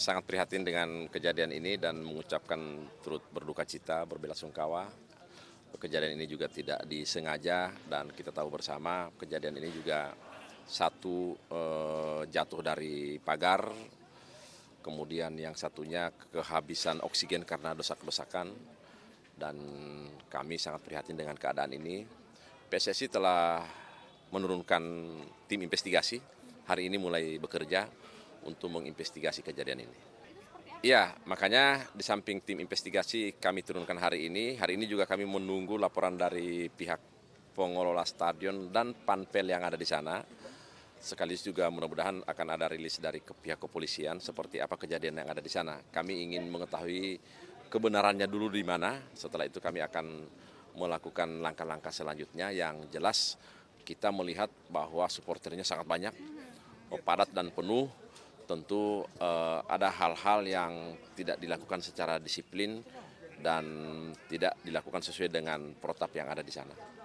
sangat prihatin dengan kejadian ini dan mengucapkan turut berduka cita, berbelasungkawa. Kejadian ini juga tidak disengaja dan kita tahu bersama kejadian ini juga satu jatuh dari pagar, kemudian yang satunya kehabisan oksigen karena desak-desakan dan kami sangat prihatin dengan keadaan ini. PSSI telah menurunkan tim investigasi, hari ini mulai bekerja untuk menginvestigasi kejadian ini. Iya, makanya di samping tim investigasi kami turunkan hari ini juga kami menunggu laporan dari pihak pengelola stadion dan panpel yang ada di sana. Sekaligus juga mudah-mudahan akan ada rilis dari pihak kepolisian seperti apa kejadian yang ada di sana. Kami ingin mengetahui kebenarannya dulu di mana, setelah itu kami akan melakukan langkah-langkah selanjutnya yang jelas kita melihat bahwa supporternya sangat banyak, padat dan penuh. Tentu ada hal-hal yang tidak dilakukan secara disiplin dan tidak dilakukan sesuai dengan protap yang ada di sana.